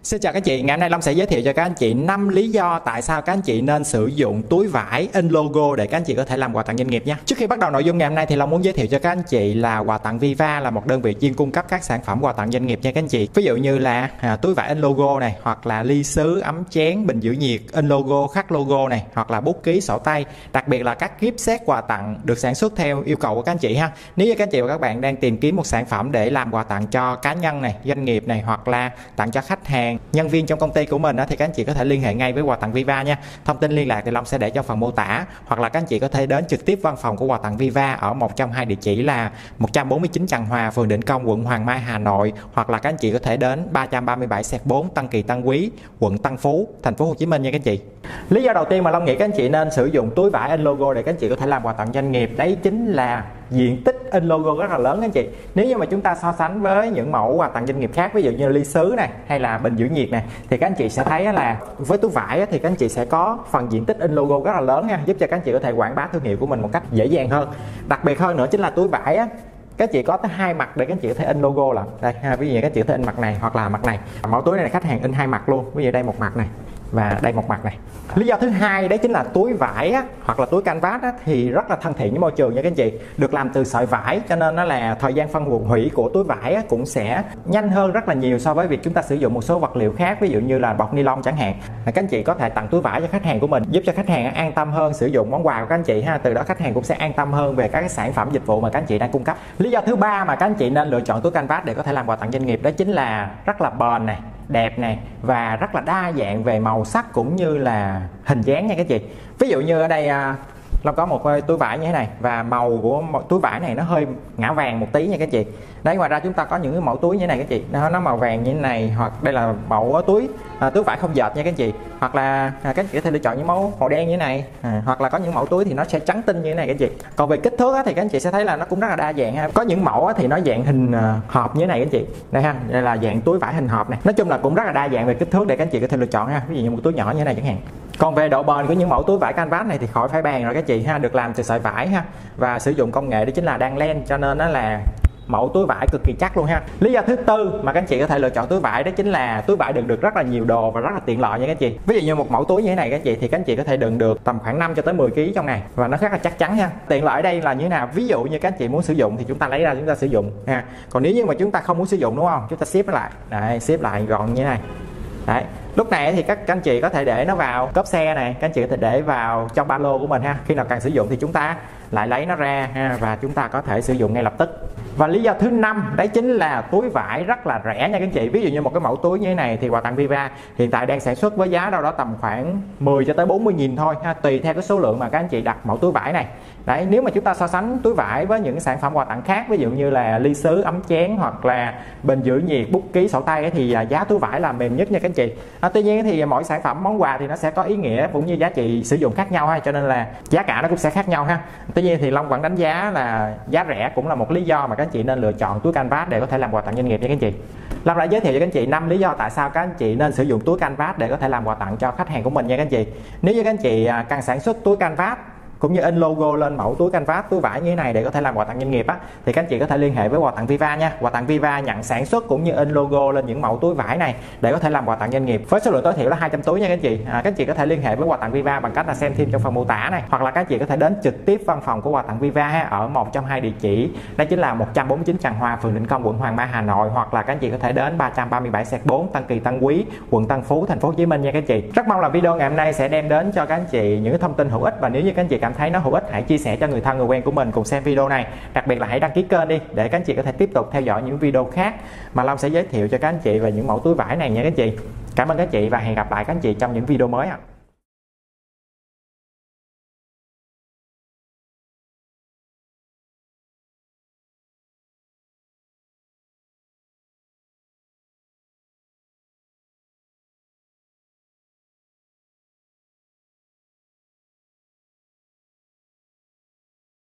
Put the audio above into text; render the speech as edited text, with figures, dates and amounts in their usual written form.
Xin chào các anh chị, ngày hôm nay Long sẽ giới thiệu cho các anh chị 5 lý do tại sao các anh chị nên sử dụng túi vải in logo để các anh chị có thể làm quà tặng doanh nghiệp nha. Trước khi bắt đầu nội dung ngày hôm nay thì Long muốn giới thiệu cho các anh chị là quà tặng Viva là một đơn vị chuyên cung cấp các sản phẩm quà tặng doanh nghiệp nha các anh chị. Ví dụ như là túi vải in logo này, hoặc là ly sứ, ấm chén, bình giữ nhiệt in logo, khắc logo này, hoặc là bút ký, sổ tay. Đặc biệt là các gift set quà tặng được sản xuất theo yêu cầu của các anh chị ha. Nếu như các anh chị và các bạn đang tìm kiếm một sản phẩm để làm quà tặng cho cá nhân này, doanh nghiệp này, hoặc là tặng cho khách hàng, nhân viên trong công ty của mình thì các anh chị có thể liên hệ ngay với quà tặng Viva nha. Thông tin liên lạc thì Long sẽ để trong phần mô tả, hoặc là các anh chị có thể đến trực tiếp văn phòng của quà tặng Viva ở một trong hai địa chỉ là 149 Tràng Hòa, phường Định Công, quận Hoàng Mai, Hà Nội, hoặc là các anh chị có thể đến 337/4 Tân Kỳ, Tân Quý, quận Tân Phú, thành phố Hồ Chí Minh nha các anh chị. Lý do đầu tiên mà Long nghĩ các anh chị nên sử dụng túi vải in logo để các anh chị có thể làm quà tặng doanh nghiệp, đấy chính là diện tích in logo rất là lớn các anh chị. Nếu như mà chúng ta so sánh với những mẫu quà tặng doanh nghiệp khác, ví dụ như ly sứ này hay là bình giữ nhiệt này, thì các anh chị sẽ thấy là với túi vải thì các anh chị sẽ có phần diện tích in logo rất là lớn nha, giúp cho các anh chị có thể quảng bá thương hiệu của mình một cách dễ dàng hơn. Đặc biệt hơn nữa chính là túi vải các chị có tới hai mặt để các anh chị có thể in logo là đây ha. Ví dụ các anh chị có thể in mặt này hoặc là mặt này. Mẫu túi này khách hàng in hai mặt luôn, ví dụ đây một mặt này và đây một mặt này. Lý do thứ hai đấy chính là túi vải hoặc là túi canvas thì rất là thân thiện với môi trường nha các anh chị, được làm từ sợi vải cho nên nó là thời gian phân hủy của túi vải cũng sẽ nhanh hơn rất là nhiều so với việc chúng ta sử dụng một số vật liệu khác, ví dụ như là bọc ni lông chẳng hạn. Các anh chị có thể tặng túi vải cho khách hàng của mình, giúp cho khách hàng an tâm hơn sử dụng món quà của các anh chị ha. Từ đó khách hàng cũng sẽ an tâm hơn về các cái sản phẩm dịch vụ mà các anh chị đang cung cấp. Lý do thứ ba mà các anh chị nên lựa chọn túi canvas để có thể làm quà tặng doanh nghiệp đó chính là rất là bền này, đẹp này và rất là đa dạng về màu sắc cũng như là hình dáng nha các chị. Ví dụ như ở đây Long có một túi vải như thế này và màu của túi vải này nó hơi ngã vàng một tí nha các chị. Đấy, ngoài ra chúng ta có những cái mẫu túi như thế này các chị, nó màu vàng như thế này, hoặc đây là mẫu túi vải không dệt nha các chị, hoặc là các chị có thể lựa chọn những mẫu màu đen như thế này, hoặc là có những mẫu túi thì nó sẽ trắng tinh như thế này các chị. Còn về kích thước thì các anh chị sẽ thấy là nó cũng rất là đa dạng ha. Có những mẫu thì nó dạng hình hộp như thế này các chị, đây ha, đây là dạng túi vải hình hộp này. Nói chung là cũng rất là đa dạng về kích thước để các anh chị có thể lựa chọn ha. Ví dụ như một túi nhỏ như thế này chẳng hạn. Còn về độ bền của những mẫu túi vải canvas này thì khỏi phải bàn rồi các chị ha, được làm từ sợi vải ha, và sử dụng công nghệ đó chính là đan len, cho nên nó là mẫu túi vải cực kỳ chắc luôn ha. Lý do thứ tư mà các anh chị có thể lựa chọn túi vải đó chính là túi vải đựng được rất là nhiều đồ và rất là tiện lợi nha các anh chị. Ví dụ như một mẫu túi như thế này các anh chị thì các anh chị có thể đựng được tầm khoảng 5 cho tới 10 kg trong này, và nó rất là chắc chắn ha. Tiện lợi ở đây là như thế nào? Ví dụ như các anh chị muốn sử dụng thì chúng ta lấy ra chúng ta sử dụng ha. Còn nếu như mà chúng ta không muốn sử dụng đúng không? Chúng ta ship nó lại. Đấy, ship lại gọn như thế này. Đấy. Lúc này thì các anh chị có thể để nó vào cốp xe này, các anh chị có thể để vào trong ba lô của mình ha. Khi nào cần sử dụng thì chúng ta lại lấy nó ra ha, và chúng ta có thể sử dụng ngay lập tức. Và lý do thứ năm đấy chính là túi vải rất là rẻ nha các anh chị. Ví dụ như một cái mẫu túi như thế này thì quà tặng Viva hiện tại đang sản xuất với giá đâu đó tầm khoảng 10 cho tới 40.000 thôi ha, tùy theo cái số lượng mà các anh chị đặt mẫu túi vải này. Đấy, nếu mà chúng ta so sánh túi vải với những sản phẩm quà tặng khác, ví dụ như là ly sứ, ấm chén, hoặc là bình giữ nhiệt, bút ký, sổ tay thì giá túi vải là mềm nhất nha các anh chị. Tuy nhiên thì mỗi sản phẩm món quà thì nó sẽ có ý nghĩa cũng như giá trị sử dụng khác nhau ha, cho nên là giá cả nó cũng sẽ khác nhau ha. Tuy nhiên thì Long vẫn đánh giá là giá rẻ cũng là một lý do mà các anh chị nên lựa chọn túi canvas để có thể làm quà tặng doanh nghiệp nha các anh chị. Long đã giới thiệu cho các anh chị 5 lý do tại sao các anh chị nên sử dụng túi canvas để có thể làm quà tặng cho khách hàng của mình nha các anh chị. Nếu như các anh chị cần sản xuất túi canvas cũng như in logo lên mẫu túi canvas, túi vải như thế này để có thể làm quà tặng doanh nghiệp thì các anh chị có thể liên hệ với quà tặng Viva nha. Quà tặng Viva nhận sản xuất cũng như in logo lên những mẫu túi vải này để có thể làm quà tặng doanh nghiệp với số lượng tối thiểu là 200 túi nha các anh chị. Các anh chị có thể liên hệ với quà tặng Viva bằng cách là xem thêm trong phần mô tả này, hoặc là các anh chị có thể đến trực tiếp văn phòng của quà tặng Viva ở một trong hai địa chỉ, đó chính là 149 Tràng Hòa, phường Định Công, quận Hoàng Mai, Hà Nội, hoặc là các anh chị có thể đến 337/4 Tân Kỳ, Tân Quý, quận Tân Phú, thành phố Hồ Chí Minh nha các anh chị. Rất mong là video ngày hôm nay sẽ đem đến cho các anh chị những thông tin hữu ích, và nếu như các anh chị cảm thấy nó hữu ích, hãy chia sẻ cho người thân người quen của mình cùng xem video này. Đặc biệt là hãy đăng ký kênh đi để các anh chị có thể tiếp tục theo dõi những video khác mà Long sẽ giới thiệu cho các anh chị về những mẫu túi vải này nha các anh chị. Cảm ơn các anh chị và hẹn gặp lại các anh chị trong những video mới ạ.